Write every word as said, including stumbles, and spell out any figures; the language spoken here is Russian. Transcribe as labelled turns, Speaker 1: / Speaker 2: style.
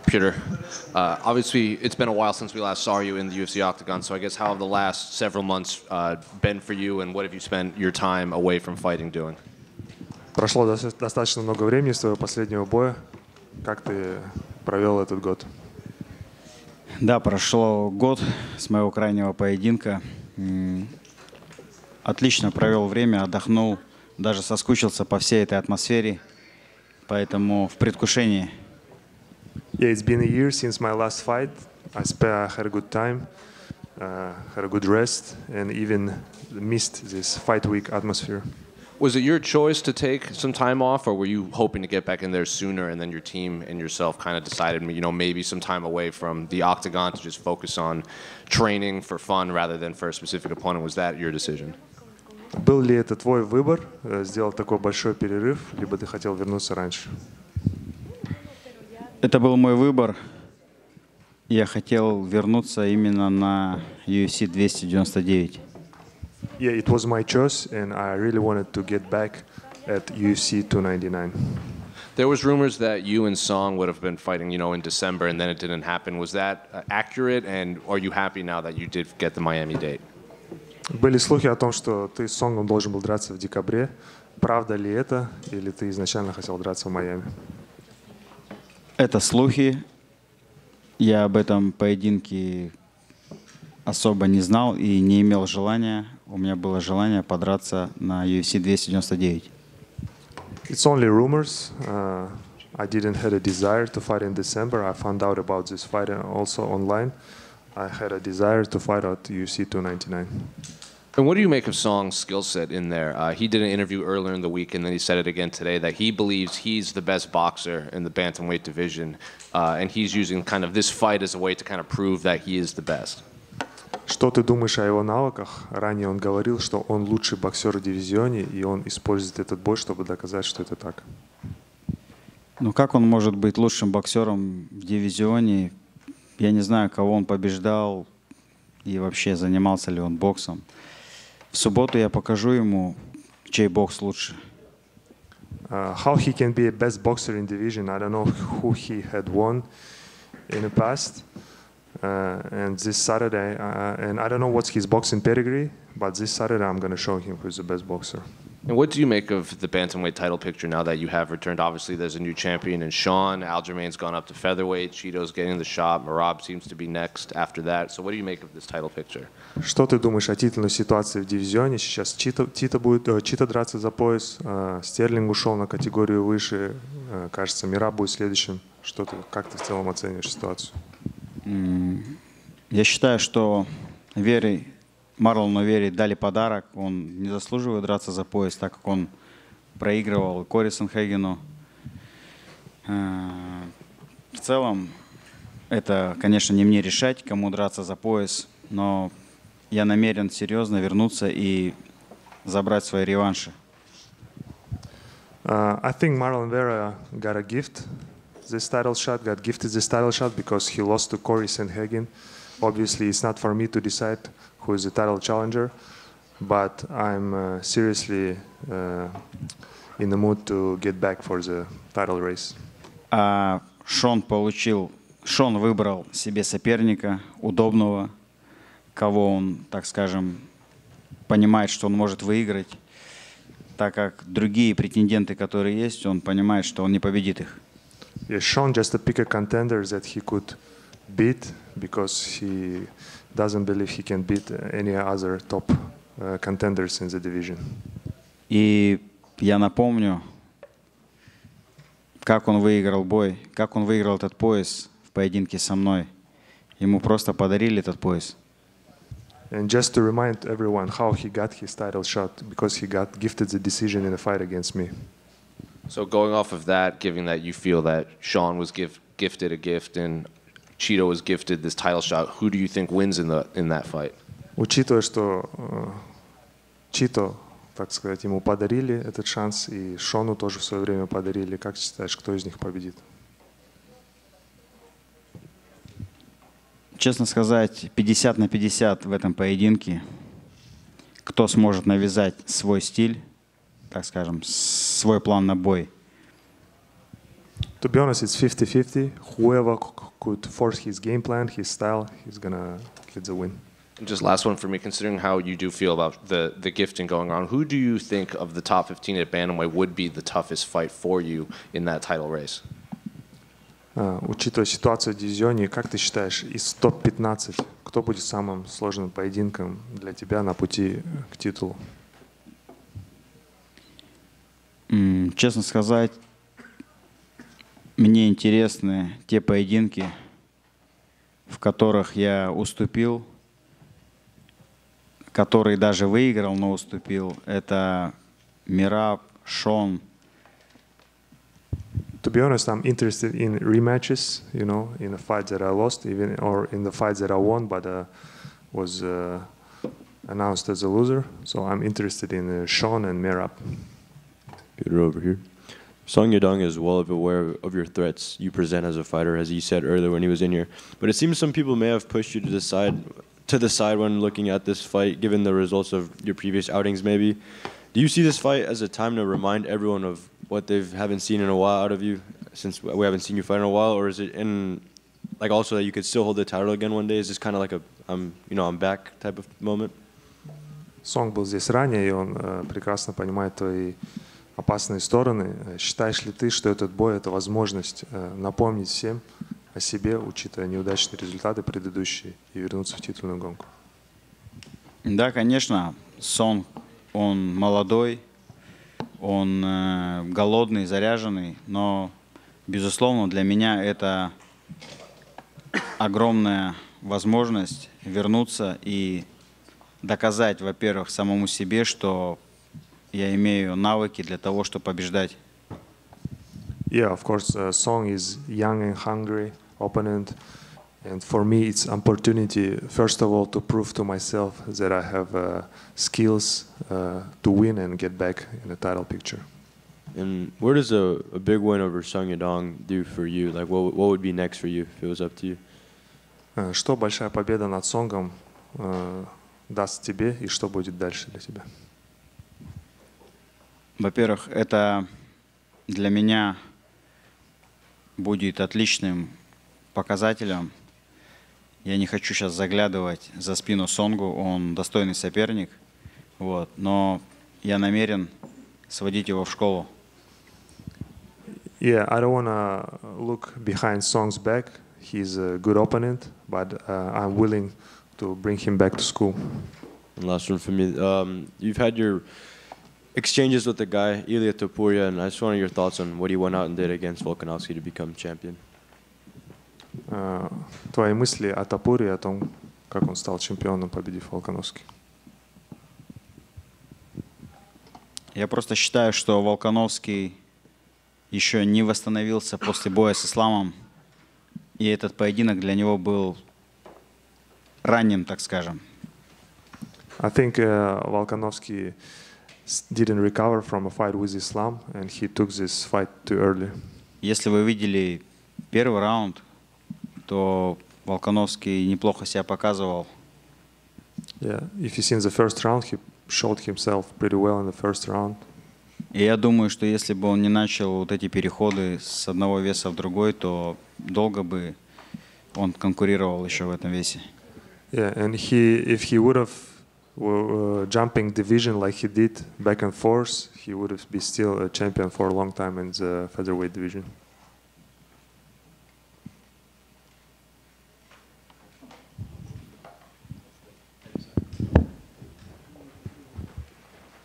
Speaker 1: Peter, uh, obviously it's been a while since we last saw you in the U F C Octagon, so I guess how have the last several months uh, been for you, and what have you spent your time away from fighting doing?
Speaker 2: Прошло достаточно много времени с твоего последнего боя. Как ты провел этот год?
Speaker 3: Да, прошло год с моего крайнего поединка. Отлично провел время, отдохнул, даже соскучился по всей этой атмосфере, поэтому в предвкушении.
Speaker 2: Yeah, it's been a year since my last fight. I spent, had a good time, uh, had a good rest, and even missed this fight week atmosphere.
Speaker 1: Was it your choice to take some time off, or were you hoping to get back in there sooner, and then your team and yourself kind of decided, you know, maybe some time away from the Octagon to just focus on training for fun rather than for a specific opponent? Was that your decision?
Speaker 2: Был ли это твой выбор, сделать такой большой перерыв, либо ты хотел вернуться раньше?
Speaker 3: Это был мой выбор. Я хотел вернуться именно на ю эф си двести девяносто девять.
Speaker 2: Yeah, it was my choice, and I really wanted to get back at U F C two ninety-nine.
Speaker 1: There was rumors that you and Song would have been fighting, you know, in December, and then it didn't happen. Was that uh, accurate, and are you happy now that you did get the Miami date?
Speaker 2: Были слухи о том, что ты с Сонгом должен был драться в декабре. Правда ли это, или ты изначально хотел драться в Майами?
Speaker 3: Это слухи. Я об этом поединке особо не знал и не имел желания. У меня было желание подраться на ю эф си двести девяносто девять.
Speaker 2: It's only rumors. Uh, I didn't have a desire to fight in December. I found out about this fight also online. I had a desire to fight at U F C two ninety-nine.
Speaker 1: And what do you make of Song's skill set in there? Uh, he did an interview earlier in the week, and then he said it again today, that he believes he's the best boxer in the bantamweight division, uh, and he's using kind of this fight as a way to kind of prove that he is the best.
Speaker 2: Что ты думаешь о его навыках? Ранее он говорил, что он лучший боксер в дивизионе, и он использует этот бой, чтобы доказать, что это так.
Speaker 3: Ну как он может быть лучшим боксером в дивизионе? Я не знаю, кого он побеждал и вообще занимался ли он боксом. В субботу я покажу ему, чей бокс лучше.
Speaker 2: Uh, how he can be a best boxer in division? I don't know who he had won in the past. Uh, and this Saturday, uh, and I don't know what's his boxing pedigree, but this Saturday I'm going to show him who's the best boxer.
Speaker 1: And what do you make of the bantamweight title picture now that you have returned? Obviously, there's a new champion in Sean. Aljamain's gone up to featherweight. Cheeto's getting the shot. Marab seems to be next after that. So what do you make of this title picture?
Speaker 2: Что ты думаешь о титульной ситуации в дивизионе? Сейчас Чито, Тито будет, uh, Чито драться за пояс. Uh, Стерлинг ушел на категорию выше. Uh, кажется, Мираб будет следующим. Что ты, как ты в целом оцениваешь ситуацию?
Speaker 3: Я считаю, что Вере, Марлону Вере дали подарок. Он не заслуживает драться за пояс, так как он проигрывал Кори Санхегену. В целом, это, конечно, не мне решать, кому драться за пояс, но я намерен серьезно вернуться и забрать свои реванши.
Speaker 2: Uh, I think Marlon Vera got a gift. This title shot, got gifted this title shot because he lost to Cory Sandhagen. Obviously, it's not for me to decide who is the title challenger, but I'm uh, seriously uh, in the mood to get back for the title race.
Speaker 3: А Шон получил, Шон выбрал себе соперника, удобного, кого он, так скажем, понимает, что он может выиграть, так как другие претенденты, которые есть, он понимает, что он не победит их.
Speaker 2: Yeah, Sean just to pick a contender that he could beat because he doesn't believe he can beat any other top uh, contenders in the division.
Speaker 3: И я напомню, как он выиграл бой, как он выиграл этот пояс в поединке со мной. Ему просто подарили этот пояс.
Speaker 2: And just to remind everyone how he got his title shot, because he got gifted the decision in a fight against me.
Speaker 1: So going off of that, given that you feel that Sean was give, gifted a gift and Cheeto was gifted this title shot, who do you think wins in the in that fight?
Speaker 2: Учитывая, что uh, Чито, так сказать, ему подарили этот шанс, и Шону тоже в свое время подарили, как считаешь, кто из них победит?
Speaker 3: Честно сказать, пятьдесят на пятьдесят в этом поединке. Кто сможет навязать свой стиль, так скажем, свой план на бой.
Speaker 2: To be honest, it's fifty-fifty. Whoever c- could force his game plan, his style, he's gonna get the win.
Speaker 1: And just last one for me, considering how you do feel about the, the gifting going on, who do you think of the top fifteen at Bantamweight would be the toughest fight for you in that title race?
Speaker 2: А, учитывая ситуацию в дивизионе, как ты считаешь, из топ пятнадцать, кто будет самым сложным поединком для тебя на пути к титулу?
Speaker 3: М, Честно сказать, мне интересны те поединки, в которых я уступил, который даже выиграл, но уступил. Это Мераб, Шон.
Speaker 2: To be honest, I'm interested in rematches, you know, in the fights that I lost, even or in the fights that I won, but uh, was uh, announced as a loser. So I'm interested in uh, Sean and Merab.
Speaker 4: Get it over here. Song Yadong is well aware of your threats you present as a fighter, as he said earlier when he was in here. But it seems some people may have pushed you to the side, to the side when looking at this fight, given the results of your previous outings. Maybe, do you see this fight as a time to remind everyone of what they haven't seen in a while out of you, since we haven't seen you fight in a while, or is it in, like, also that you could still hold the title again one day? Is this kind of like a, I'm, you know, I'm back type of moment?
Speaker 2: Сонг был здесь ранее, и он э, прекрасно понимает твои опасные стороны. Э, Считаешь ли ты, что этот бой — это возможность э, напомнить всем о себе, учитывая неудачные результаты предыдущие, и вернуться в титульную гонку?
Speaker 3: Да, конечно, Сон, он молодой, он э, голодный, заряженный, но, безусловно, для меня это огромная возможность вернуться и доказать, во-первых, самому себе, что я имею навыки для того, чтобы побеждать.
Speaker 2: Yeah, of course, uh, Song is young and hungry opponent, and for me it's opportunity, first of all, to prove to myself that I have uh, skills uh, to win and get back in the title picture.
Speaker 4: And where does a, a big win over Song Yadong do for you? Like, what what would be next for you if it was up to you?
Speaker 2: Uh, Что большая победа над Сонгом uh, даст тебе, и что будет дальше для тебя?
Speaker 3: Во-первых, это для меня будет отличным показателем. Я не хочу сейчас заглядывать за спину Сонгу, он достойный соперник, вот, но я намерен сводить его в школу.
Speaker 2: Yeah, I don't want to look behind Song's back. He's a good opponent, but uh, I'm willing to bring him back to school.
Speaker 4: And last one for me. Um, you've had your exchanges with the guy, Ilya Topuria, and I just wanted your thoughts on what he went out and did against Volkanovski to become champion.
Speaker 2: Uh, Твои мысли о Топуре, о том, как он стал чемпионом, победив Волконовский?
Speaker 3: Я просто считаю, что Волконовский еще не восстановился после боя с Исламом, и этот поединок для него был ранним, так скажем.
Speaker 2: I think uh, Volkanovski s- didn't recover from a fight with Islam, and he took this fight too early.
Speaker 3: Если вы видели первый раунд, то Волконовский неплохо себя показывал.
Speaker 2: Yeah, if you seen the first round, he showed himself pretty well in the first round.
Speaker 3: И я думаю, что если бы он не начал вот эти переходы с одного веса в другой, то долго бы он конкурировал еще в этом весе.
Speaker 2: Yeah, and he, if he would have uh, jumping division like he did back and forth, he would have been still a champion for a long time in the featherweight division.